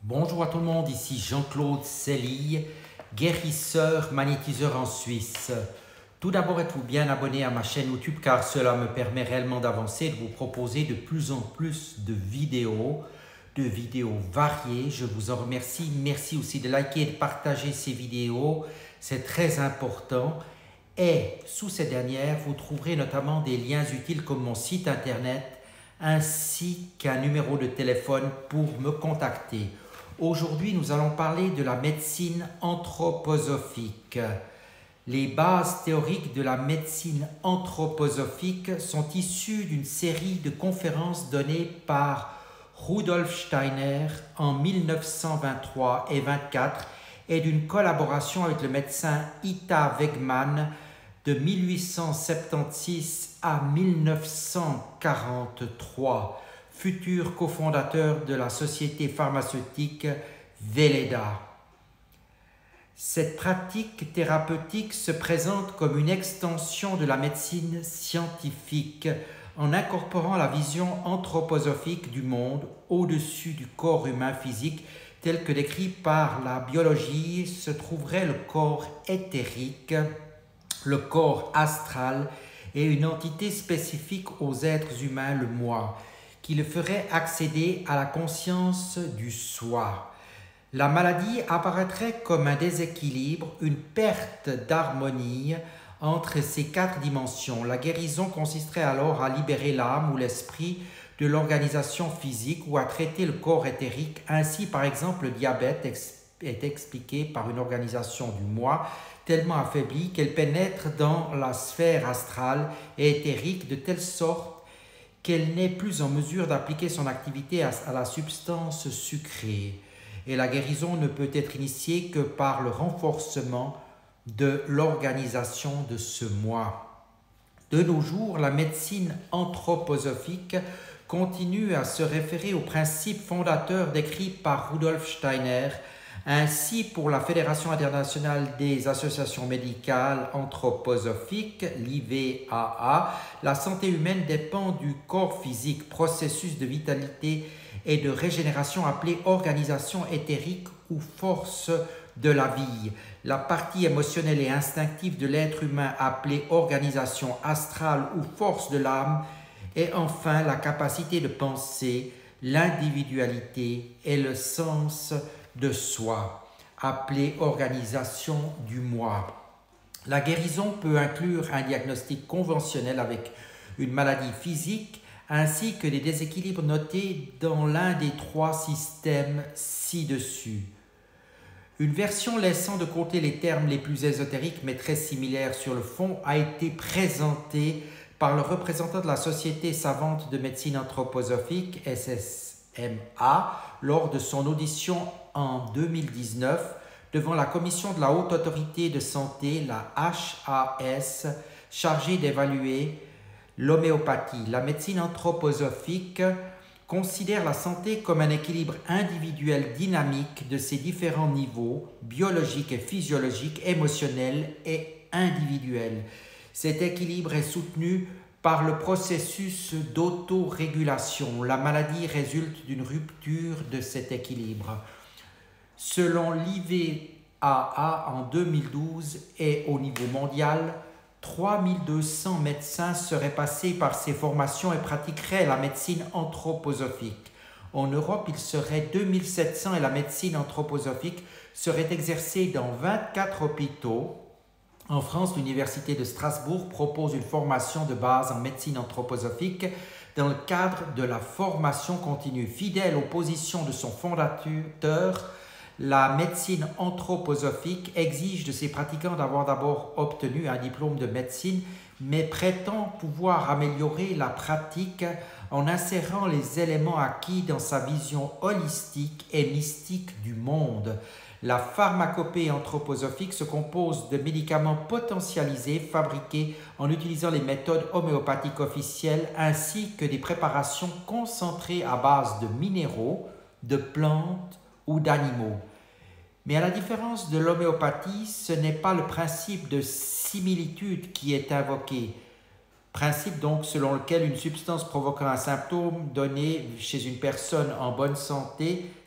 Bonjour à tout le monde, ici Jean-Claude Sellille, guérisseur, magnétiseur en Suisse. Tout d'abord, êtes-vous bien abonné à ma chaîne YouTube car cela me permet réellement d'avancer et de vous proposer de plus en plus de vidéos variées. Je vous en remercie. Merci aussi de liker et de partager ces vidéos, c'est très important. Et sous ces dernières, vous trouverez notamment des liens utiles comme mon site internet ainsi qu'un numéro de téléphone pour me contacter. Aujourd'hui, nous allons parler de la médecine anthroposophique. Les bases théoriques de la médecine anthroposophique sont issues d'une série de conférences données par Rudolf Steiner en 1923 et 1924 et d'une collaboration avec le médecin Ita Wegman de 1876 à 1943, futur cofondateur de la société pharmaceutique Velleda. Cette pratique thérapeutique se présente comme une extension de la médecine scientifique en incorporant la vision anthroposophique du monde au-dessus du corps humain physique tel que décrit par la biologie se trouverait le corps éthérique, le corps astral et une entité spécifique aux êtres humains, le moi, qui le ferait accéder à la conscience du soi. La maladie apparaîtrait comme un déséquilibre, une perte d'harmonie entre ces quatre dimensions. La guérison consisterait alors à libérer l'âme ou l'esprit de l'organisation physique ou à traiter le corps éthérique. Ainsi, par exemple, le diabète est expliqué par une organisation du moi tellement affaiblie qu'elle pénètre dans la sphère astrale et éthérique de telle sorte qu'elle n'est plus en mesure d'appliquer son activité à la substance sucrée. Et la guérison ne peut être initiée que par le renforcement de l'organisation de ce moi. De nos jours, la médecine anthroposophique continue à se référer aux principes fondateurs décrits par Rudolf Steiner. Ainsi, pour la Fédération internationale des associations médicales anthroposophiques, l'IVAA, la santé humaine dépend du corps physique, processus de vitalité et de régénération appelé organisation éthérique ou force de la vie. La partie émotionnelle et instinctive de l'être humain appelée organisation astrale ou force de l'âme. Et enfin, la capacité de penser, l'individualité et le sens de soi, appelée organisation du moi. La guérison peut inclure un diagnostic conventionnel avec une maladie physique ainsi que des déséquilibres notés dans l'un des trois systèmes ci-dessus. Une version laissant de côté les termes les plus ésotériques mais très similaires sur le fond a été présentée par le représentant de la Société savante de médecine anthroposophique, SSMA, lors de son audition en 2019 devant la Commission de la Haute Autorité de Santé, la HAS, chargée d'évaluer l'homéopathie. La médecine anthroposophique considère la santé comme un équilibre individuel dynamique de ses différents niveaux, biologiques et physiologiques, émotionnels et individuels. Cet équilibre est soutenu par le processus d'autorégulation. La maladie résulte d'une rupture de cet équilibre. Selon l'IVAA en 2012 et au niveau mondial, 3200 médecins seraient passés par ces formations et pratiqueraient la médecine anthroposophique. En Europe, il serait 2700 et la médecine anthroposophique serait exercée dans 24 hôpitaux. En France, l'Université de Strasbourg propose une formation de base en médecine anthroposophique dans le cadre de la formation continue. Fidèle aux positions de son fondateur, la médecine anthroposophique exige de ses pratiquants d'avoir d'abord obtenu un diplôme de médecine, mais prétend pouvoir améliorer la pratique en insérant les éléments acquis dans sa vision holistique et mystique du monde. La pharmacopée anthroposophique se compose de médicaments potentialisés fabriqués en utilisant les méthodes homéopathiques officielles ainsi que des préparations concentrées à base de minéraux, de plantes ou d'animaux. Mais à la différence de l'homéopathie, ce n'est pas le principe de similitude qui est invoqué. Principe donc selon lequel une substance provoquant un symptôme donné chez une personne en bonne santé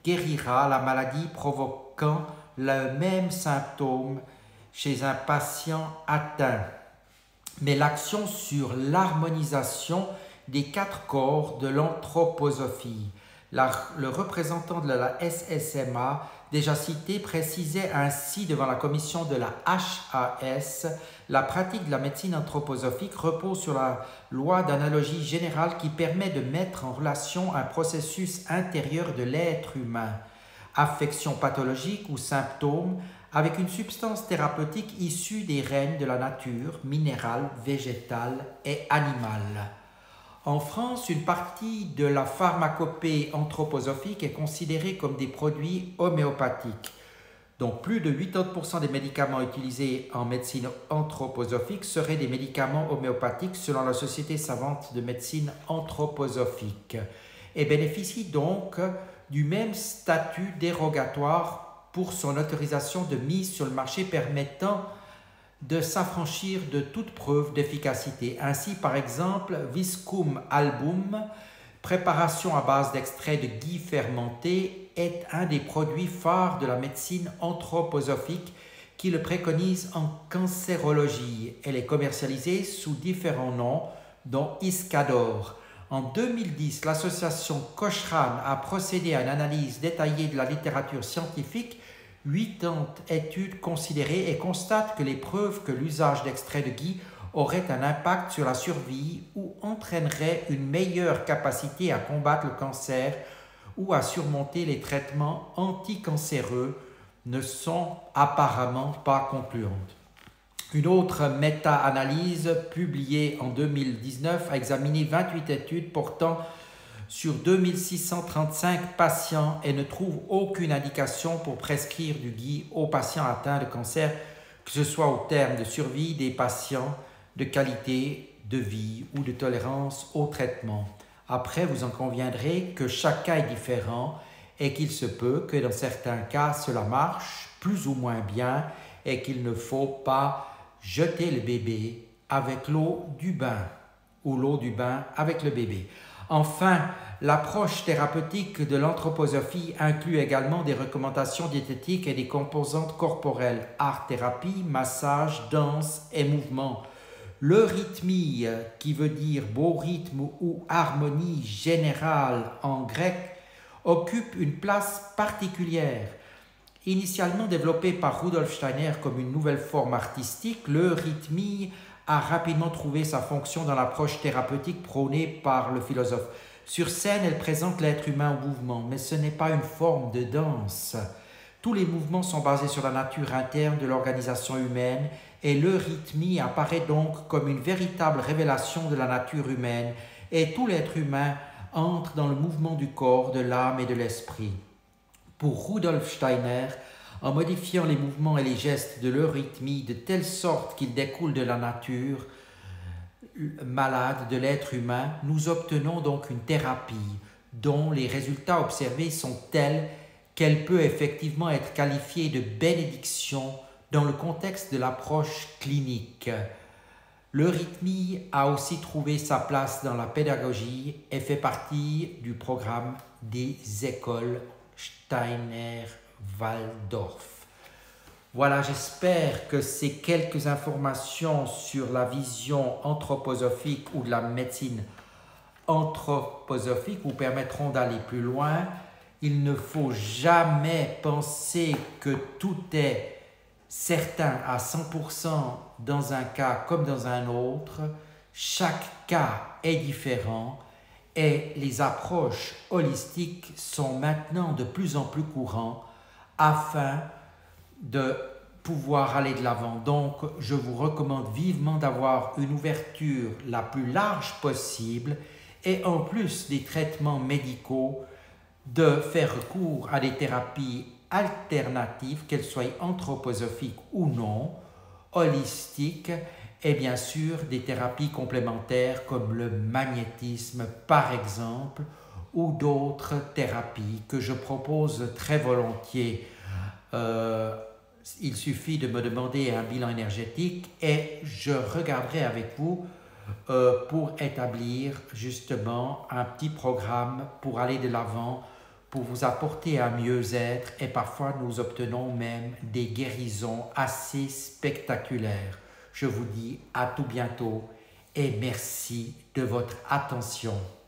guérira la maladie provoquant le même symptôme chez un patient atteint. Mais l'action sur l'harmonisation des 4 corps de l'anthroposophie. Le représentant de la SSMA, déjà cité, précisait ainsi devant la commission de la HAS, la pratique de la médecine anthroposophique repose sur la loi d'analogie générale qui permet de mettre en relation un processus intérieur de l'être humain, affection pathologique ou symptômes, avec une substance thérapeutique issue des règnes de la nature, minérale, végétale et animale. En France, une partie de la pharmacopée anthroposophique est considérée comme des produits homéopathiques. Donc plus de 80% des médicaments utilisés en médecine anthroposophique seraient des médicaments homéopathiques selon la Société savante de médecine anthroposophique et bénéficient donc du même statut dérogatoire pour son autorisation de mise sur le marché permettant de s'affranchir de toute preuve d'efficacité. Ainsi, par exemple, Viscum album, préparation à base d'extrait de gui fermenté, est un des produits phares de la médecine anthroposophique qui le préconise en cancérologie. Elle est commercialisée sous différents noms, dont Iscador. En 2010, l'association Cochrane a procédé à une analyse détaillée de la littérature scientifique, 80 études considérées et constate que les preuves que l'usage d'extrait de gui aurait un impact sur la survie ou entraînerait une meilleure capacité à combattre le cancer ou à surmonter les traitements anticancéreux ne sont apparemment pas concluantes. Une autre méta-analyse publiée en 2019 a examiné 28 études portant sur 2635 patients et ne trouve aucune indication pour prescrire du gui aux patients atteints de cancer, que ce soit au terme de survie des patients, de qualité de vie ou de tolérance au traitement. Après, vous en conviendrez que chaque cas est différent et qu'il se peut que dans certains cas, cela marche plus ou moins bien et qu'il ne faut pas jeter le bébé avec l'eau du bain ou l'eau du bain avec le bébé. Enfin, l'approche thérapeutique de l'anthroposophie inclut également des recommandations diététiques et des composantes corporelles, art-thérapie, massage, danse et mouvement. L'eurythmie, qui veut dire beau rythme ou harmonie générale en grec, occupe une place particulière. Initialement développée par Rudolf Steiner comme une nouvelle forme artistique, l'eurythmie a rapidement trouvé sa fonction dans l'approche thérapeutique prônée par le philosophe. Sur scène, elle présente l'être humain en mouvement, mais ce n'est pas une forme de danse. Tous les mouvements sont basés sur la nature interne de l'organisation humaine et l'eurythmie apparaît donc comme une véritable révélation de la nature humaine et tout l'être humain entre dans le mouvement du corps, de l'âme et de l'esprit. Pour Rudolf Steiner, en modifiant les mouvements et les gestes de l'eurythmie de telle sorte qu'ils découlent de la nature malade de l'être humain, nous obtenons donc une thérapie dont les résultats observés sont tels qu'elle peut effectivement être qualifiée de bénédiction dans le contexte de l'approche clinique. L'eurythmie a aussi trouvé sa place dans la pédagogie et fait partie du programme des écoles Steiner-Waldorf. Voilà, j'espère que ces quelques informations sur la vision anthroposophique ou de la médecine anthroposophique vous permettront d'aller plus loin. Il ne faut jamais penser que tout est certain à 100% dans un cas comme dans un autre. Chaque cas est différent et les approches holistiques sont maintenant de plus en plus courantes afin de pouvoir aller de l'avant. Donc, je vous recommande vivement d'avoir une ouverture la plus large possible et en plus des traitements médicaux, de faire recours à des thérapies alternatives, qu'elles soient anthroposophiques ou non, holistiques, et bien sûr des thérapies complémentaires comme le magnétisme par exemple, ou d'autres thérapies que je propose très volontiers. Il suffit de me demander un bilan énergétique et je regarderai avec vous pour établir justement un petit programme pour aller de l'avant, pour vous apporter un mieux-être et parfois nous obtenons même des guérisons assez spectaculaires. Je vous dis à tout bientôt et merci de votre attention.